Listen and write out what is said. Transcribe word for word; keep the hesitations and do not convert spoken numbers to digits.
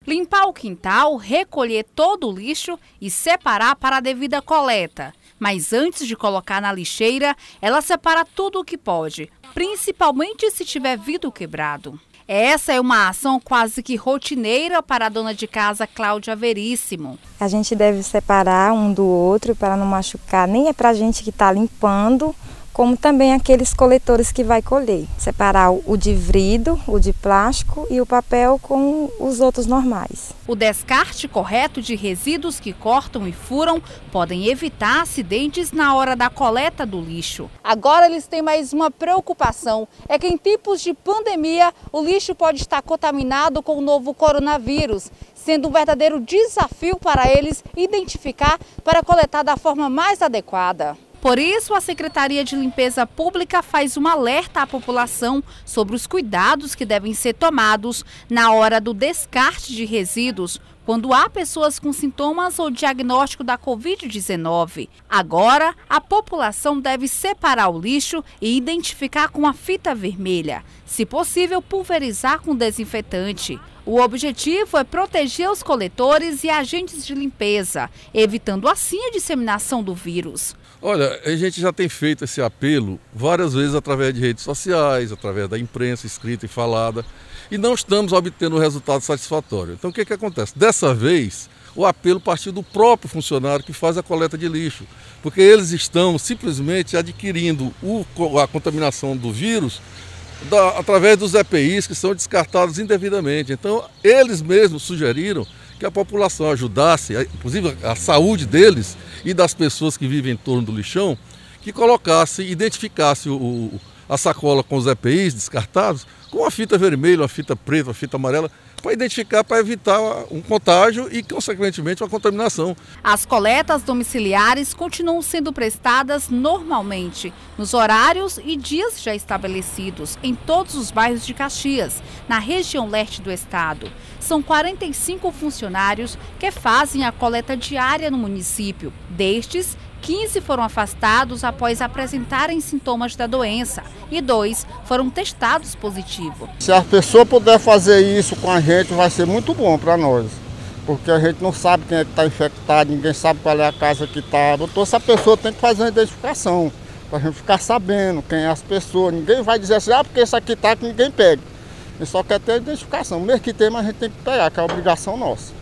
Limpar o quintal, recolher todo o lixo e separar para a devida coleta. Mas antes de colocar na lixeira, ela separa tudo o que pode, principalmente se tiver vidro quebrado. Essa é uma ação quase que rotineira para a dona de casa Cláudia Veríssimo. A gente deve separar um do outro para não machucar, nem é para a gente que está limpando, como também aqueles coletores que vai colher. Separar o de vidro, o de plástico e o papel com os outros normais. O descarte correto de resíduos que cortam e furam podem evitar acidentes na hora da coleta do lixo. Agora eles têm mais uma preocupação, é que em tempos de pandemia o lixo pode estar contaminado com o novo coronavírus, sendo um verdadeiro desafio para eles identificar para coletar da forma mais adequada. Por isso, a Secretaria de Limpeza Pública faz um alerta à população sobre os cuidados que devem ser tomados na hora do descarte de resíduos, quando há pessoas com sintomas ou diagnóstico da covid dezenove. Agora, a população deve separar o lixo e identificar com a fita vermelha. Se possível, pulverizar com desinfetante. O objetivo é proteger os coletores e agentes de limpeza, evitando assim a disseminação do vírus. Olha, a gente já tem feito esse apelo várias vezes através de redes sociais, através da imprensa escrita e falada, e não estamos obtendo um resultado satisfatório. Então o que que acontece? Dessa vez, o apelo partiu do próprio funcionário que faz a coleta de lixo, porque eles estão simplesmente adquirindo o, a contaminação do vírus da, através dos E P Is que são descartados indevidamente. Então eles mesmos sugeriram que a população ajudasse, inclusive a saúde deles e das pessoas que vivem em torno do lixão, que colocasse, identificasse o, o, a sacola com os E P Is descartados com uma fita vermelha, uma fita preta, uma fita amarela, para identificar, para evitar um contágio e, consequentemente, uma contaminação. As coletas domiciliares continuam sendo prestadas normalmente, nos horários e dias já estabelecidos, em todos os bairros de Caxias, na região leste do estado. São quarenta e cinco funcionários que fazem a coleta diária no município. Destes, quinze foram afastados após apresentarem sintomas da doença e dois foram testados positivo. Se a pessoa puder fazer isso com a gente, vai ser muito bom para nós, porque a gente não sabe quem é que está infectado, ninguém sabe qual é a casa que está. Então essa pessoa tem que fazer uma identificação, para a gente ficar sabendo quem é as pessoas. Ninguém vai dizer assim, ah, porque isso aqui está que ninguém pega. Ele só quer ter a identificação, mesmo que tem, mas a gente tem que pegar, que é a obrigação nossa.